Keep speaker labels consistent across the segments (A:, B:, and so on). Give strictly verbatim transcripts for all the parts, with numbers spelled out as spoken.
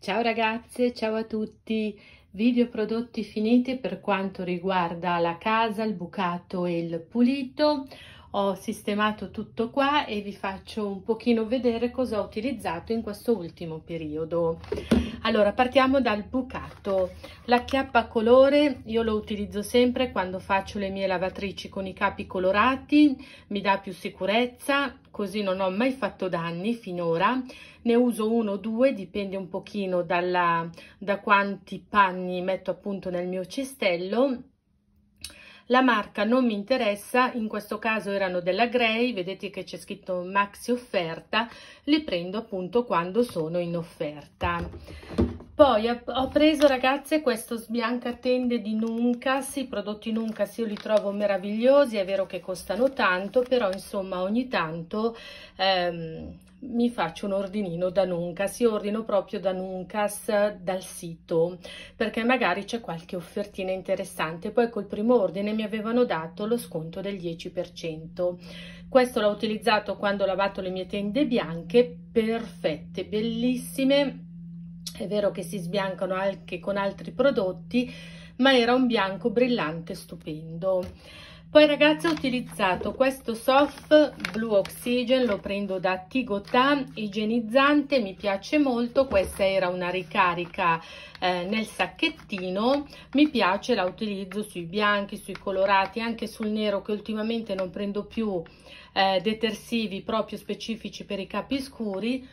A: Ciao ragazze, ciao a tutti! Video prodotti finiti per quanto riguarda la casa, il bucato e il pulito. Ho sistemato tutto qua e vi faccio un pochino vedere cosa ho utilizzato in questo ultimo periodo. Allora, partiamo dal bucato. La chiappa a colore io lo utilizzo sempre quando faccio le mie lavatrici con i capi colorati, mi dà più sicurezza, così non ho mai fatto danni finora. Ne uso uno o due, dipende un pochino dalla, da quanti panni metto appunto nel mio cestello. La marca non mi interessa, in questo caso erano della Grey, vedete che c'è scritto maxi offerta, li prendo appunto quando sono in offerta. Poi ho preso, ragazze, questo sbiancatende di Nuncas. I prodotti Nuncas io li trovo meravigliosi, è vero che costano tanto, però insomma ogni tanto ehm, mi faccio un ordinino da Nuncas. Io ordino proprio da Nuncas dal sito, perché magari c'è qualche offertina interessante. Poi col primo ordine mi avevano dato lo sconto del dieci per cento. Questo l'ho utilizzato quando ho lavato le mie tende bianche, perfette, bellissime. È vero che si sbiancano anche con altri prodotti, ma era un bianco brillante stupendo. Poi ragazzi ho utilizzato questo Soft Blue Oxygen, lo prendo da Tigotà, igienizzante, mi piace molto. Questa era una ricarica eh, nel sacchettino, mi piace, la utilizzo sui bianchi, sui colorati, anche sul nero, che ultimamente non prendo più eh, detersivi proprio specifici per i capi scuri.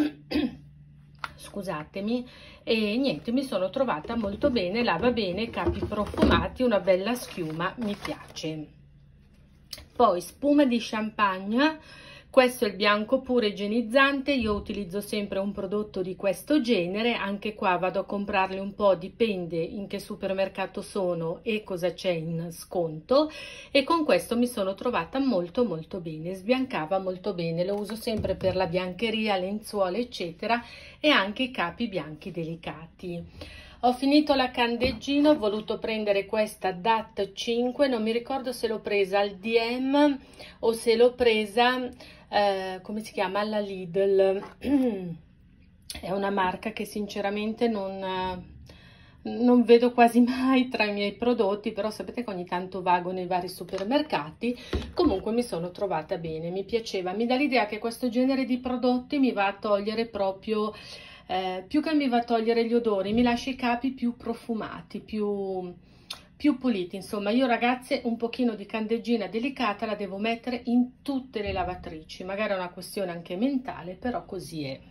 A: Scusatemi, e niente, mi sono trovata molto bene, lava bene, capi profumati, una bella schiuma, mi piace. Poi spuma di champagne, questo è il bianco puro igienizzante. Io utilizzo sempre un prodotto di questo genere, anche qua vado a comprarli un po', dipende in che supermercato sono e cosa c'è in sconto, e con questo mi sono trovata molto molto bene, sbiancava molto bene, lo uso sempre per la biancheria, lenzuola eccetera, e anche i capi bianchi delicati. Ho finito la candeggina, ho voluto prendere questa D A T cinque, non mi ricordo se l'ho presa al D M o se l'ho presa, eh, come si chiama, alla Lidl. È una marca che sinceramente non, non vedo quasi mai tra i miei prodotti, però sapete che ogni tanto vago nei vari supermercati. Comunque mi sono trovata bene, mi piaceva, mi dà l'idea che questo genere di prodotti mi va a togliere proprio... Eh, più che mi va a togliere gli odori, mi lascia i capi più profumati, più, più puliti. Insomma, io ragazze un pochino di candeggina delicata la devo mettere in tutte le lavatrici, magari è una questione anche mentale, però così è.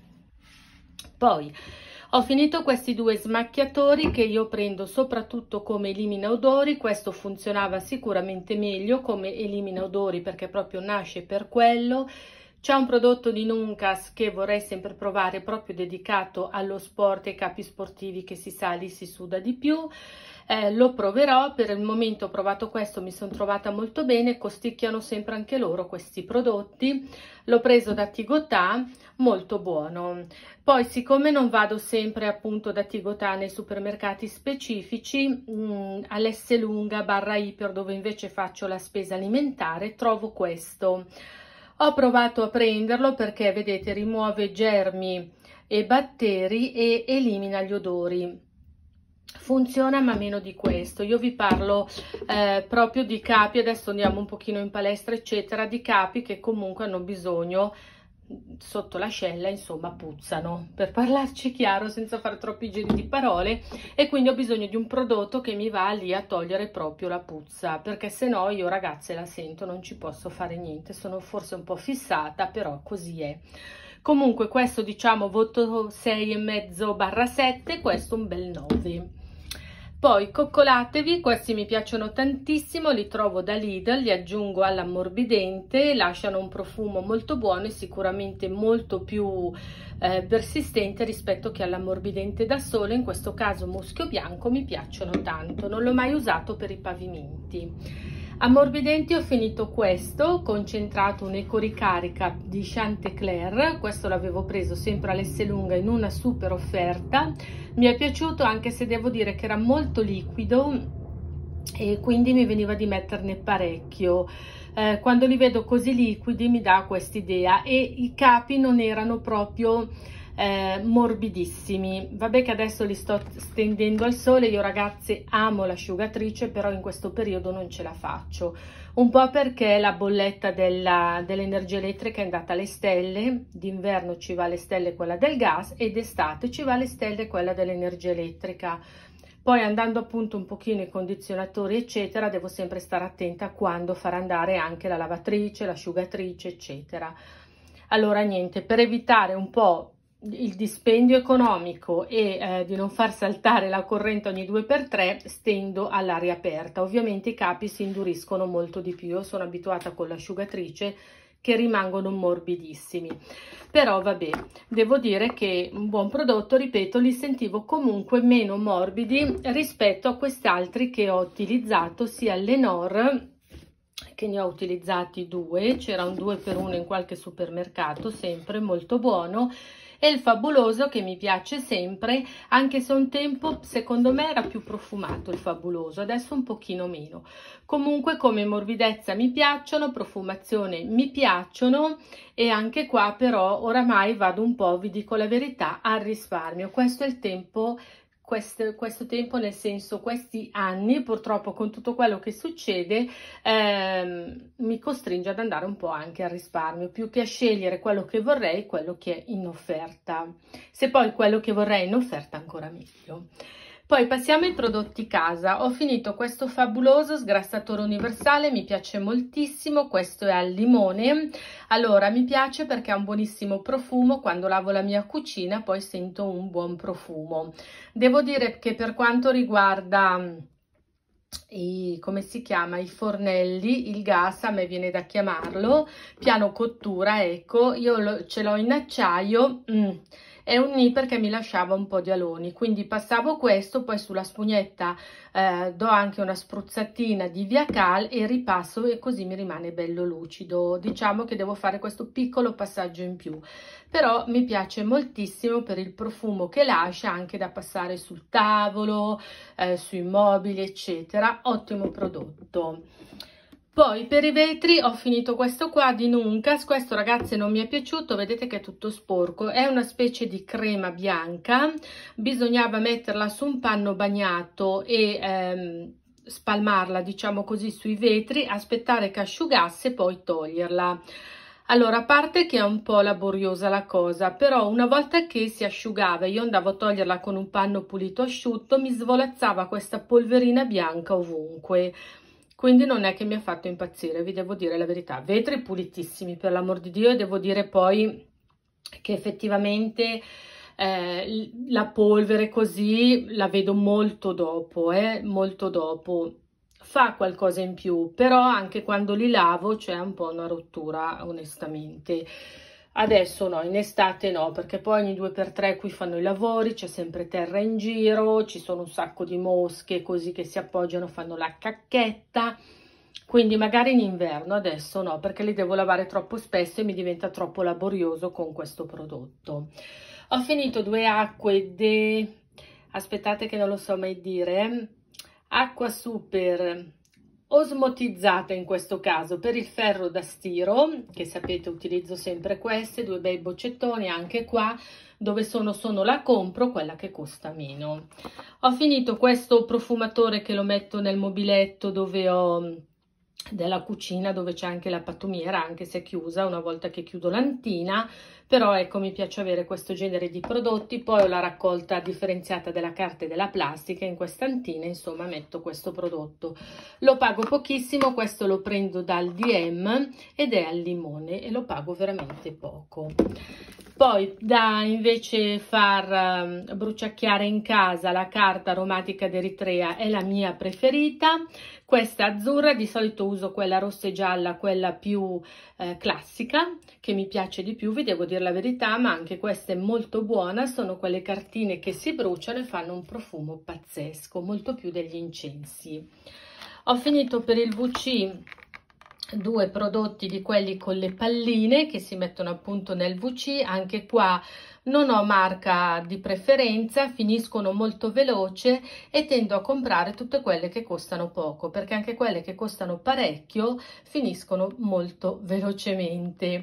A: Poi ho finito questi due smacchiatori che io prendo soprattutto come elimina odori. Questo funzionava sicuramente meglio come elimina odori perché proprio nasce per quello. C'è un prodotto di Nuncas che vorrei sempre provare, proprio dedicato allo sport e ai capi sportivi, che si sa lì si suda di più. Eh, lo proverò, per il momento ho provato questo, mi sono trovata molto bene, costicchiano sempre anche loro questi prodotti. L'ho preso da Tigotà, molto buono. Poi siccome non vado sempre appunto da Tigotà nei supermercati specifici, all'Esselunga barra Iper, dove invece faccio la spesa alimentare, trovo questo. Ho provato a prenderlo perché, vedete, rimuove germi e batteri e elimina gli odori. Funziona ma meno di questo. Io vi parlo eh, proprio di capi, adesso andiamo un pochino in palestra eccetera, di capi che comunque hanno bisogno, sotto l'ascella, insomma, puzzano, per parlarci chiaro senza fare troppi giri di parole, e quindi ho bisogno di un prodotto che mi va lì a togliere proprio la puzza, perché se no io, ragazze, la sento, non ci posso fare niente, sono forse un po' fissata, però così è. Comunque questo, diciamo, voto sei e mezzo barra sette, questo un bel nove. Poi coccolatevi, questi mi piacciono tantissimo, li trovo da Lidl, li aggiungo all'ammorbidente, lasciano un profumo molto buono e sicuramente molto più eh, persistente rispetto che all'ammorbidente da sole. In questo caso muschio bianco, mi piacciono tanto, non l'ho mai usato per i pavimenti. Ammorbidenti ho finito questo, concentrato, un'eco ricarica di Chantecler, questo l'avevo preso sempre all'Esselunga in una super offerta, mi è piaciuto anche se devo dire che era molto liquido e quindi mi veniva di metterne parecchio. Eh, quando li vedo così liquidi mi dà quest'idea, e i capi non erano proprio eh, morbidissimi. Vabbè che adesso li sto stendendo al sole, io ragazzi amo l'asciugatrice, però in questo periodo non ce la faccio, un po' perché la bolletta dell'energia elettrica è andata alle stelle, d'inverno ci va alle stelle quella del gas e d'estate ci va alle stelle quella dell'energia elettrica. Poi andando appunto un pochino i condizionatori eccetera, devo sempre stare attenta quando far andare anche la lavatrice, l'asciugatrice eccetera. Allora niente, per evitare un po' il dispendio economico e eh, di non far saltare la corrente ogni due per tre, stendo all'aria aperta. Ovviamente i capi si induriscono molto di più, io sono abituata con l'asciugatrice che rimangono morbidissimi, però vabbè, devo dire che un buon prodotto, ripeto, li sentivo comunque meno morbidi rispetto a quest'altri che ho utilizzato, sia l'Enor, che ne ho utilizzati due, c'era un due per uno in qualche supermercato, sempre molto buono, e il Fabuloso che mi piace sempre, anche se un tempo secondo me era più profumato il Fabuloso, adesso un pochino meno. Comunque come morbidezza mi piacciono, profumazione mi piacciono, e anche qua però oramai vado un po', vi dico la verità, al risparmio. Questo è il tempo, questo, questo tempo nel senso questi anni, purtroppo con tutto quello che succede, ehm, mi costringe ad andare un po' anche al risparmio, più che a scegliere quello che vorrei, quello che è in offerta. Se poi quello che vorrei è in offerta, ancora meglio. Poi passiamo ai prodotti casa. Ho finito questo Fabuloso sgrassatore universale, mi piace moltissimo, questo è al limone. Allora mi piace perché ha un buonissimo profumo, quando lavo la mia cucina poi sento un buon profumo. Devo dire che per quanto riguarda i, come si chiama, i fornelli, il gas, a me viene da chiamarlo piano cottura, ecco, io lo, ce l'ho in acciaio, mm, è un Ni perché mi lasciava un po' di aloni, quindi passavo questo, poi sulla spugnetta eh, do anche una spruzzatina di Viacal e ripasso, e così mi rimane bello lucido. Diciamo che devo fare questo piccolo passaggio in più, però mi piace moltissimo per il profumo che lascia, anche da passare sul tavolo, eh, sui mobili eccetera. Ottimo prodotto. Poi per i vetri ho finito questo qua di Nuncas. Questo ragazzi non mi è piaciuto, vedete che è tutto sporco, è una specie di crema bianca, bisognava metterla su un panno bagnato e ehm, spalmarla, diciamo così, sui vetri, aspettare che asciugasse e poi toglierla. Allora, a parte che è un po' laboriosa la cosa, però una volta che si asciugava, io andavo a toglierla con un panno pulito asciutto, mi svolazzava questa polverina bianca ovunque. Quindi non è che mi ha fatto impazzire, vi devo dire la verità. Vetri pulitissimi, per l'amor di Dio, e devo dire poi che effettivamente eh, la polvere così la vedo molto dopo, eh, molto dopo. Fa qualcosa in più, però anche quando li lavo c'è un po' una rottura, onestamente. Adesso no, in estate no, perché poi ogni due per tre qui fanno i lavori, c'è sempre terra in giro, ci sono un sacco di mosche così che si appoggiano, fanno la cacchetta, quindi magari in inverno, adesso no, perché li devo lavare troppo spesso e mi diventa troppo laborioso con questo prodotto. Ho finito due acque de... aspettate che non lo so mai dire, acqua super osmotizzata in questo caso per il ferro da stiro, che sapete utilizzo sempre queste, due bei boccettoni, anche qua dove sono sono la compro, quella che costa meno. Ho finito questo profumatore che lo metto nel mobiletto dove ho della cucina, dove c'è anche la pattumiera, anche se è chiusa una volta che chiudo l'antina, però ecco, mi piace avere questo genere di prodotti. Poi ho la raccolta differenziata della carta e della plastica, in questa antina insomma metto questo prodotto, lo pago pochissimo, questo lo prendo dal D M ed è al limone e lo pago veramente poco. Poi da invece far um, bruciacchiare in casa, la carta aromatica d'Eritrea è la mia preferita, questa azzurra, di solito uso quella rossa e gialla, quella più eh, classica, che mi piace di più, vi devo dire la verità, ma anche questa è molto buona, sono quelle cartine che si bruciano e fanno un profumo pazzesco, molto più degli incensi. Ho finito per il V C due prodotti di quelli con le palline che si mettono appunto nel V C, anche qua non ho marca di preferenza, finiscono molto veloce e tendo a comprare tutte quelle che costano poco, perché anche quelle che costano parecchio finiscono molto velocemente.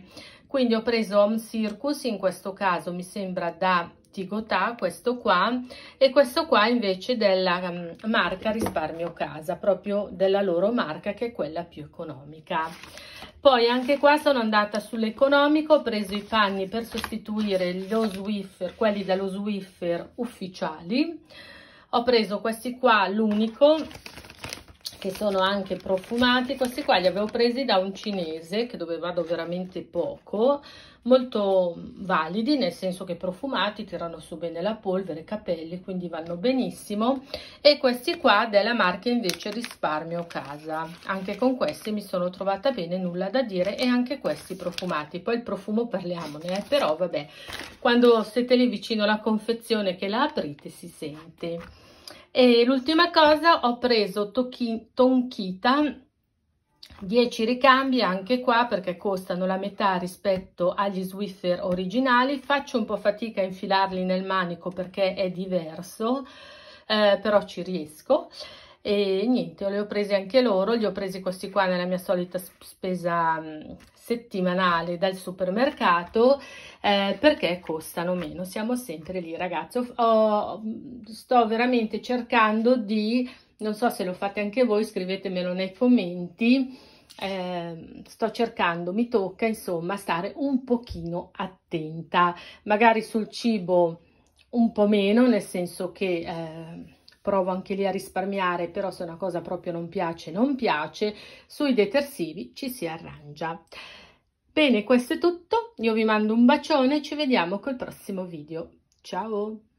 A: quindi ho preso Home Circus, in questo caso mi sembra da Tigotà, questo qua, e questo qua invece della um, marca Risparmio Casa, proprio della loro marca, che è quella più economica. Poi anche qua sono andata sull'economico, ho preso i panni per sostituire lo Swiffer, quelli dello Swiffer ufficiali. Ho preso questi qua, l'unico, che sono anche profumati. Questi qua li avevo presi da un cinese, che dove vado veramente poco, molto validi, nel senso che profumati, tirano su bene la polvere, capelli, quindi vanno benissimo. E questi qua della marca invece Risparmio Casa, anche con questi mi sono trovata bene, nulla da dire, e anche questi profumati. Poi il profumo parliamone, eh, però vabbè, quando siete lì vicino alla confezione che la aprite si sente. E l'ultima cosa, ho preso Tonchita, dieci ricambi anche qua perché costano la metà rispetto agli Swiffer originali. Faccio un po' fatica a infilarli nel manico perché è diverso, eh, però ci riesco. E niente, li ho presi anche loro, li ho presi questi qua nella mia solita spesa settimanale dal supermercato, eh, perché costano meno, siamo sempre lì ragazzi. Ho, sto veramente cercando di, non so se lo fate anche voi, scrivetemelo nei commenti, eh, sto cercando, mi tocca insomma stare un pochino attenta, magari sul cibo un po' meno, nel senso che eh, provo anche lì a risparmiare, però se una cosa proprio non piace, non piace. Sui detersivi ci si arrangia. Bene, questo è tutto. Io vi mando un bacione e ci vediamo col prossimo video. Ciao!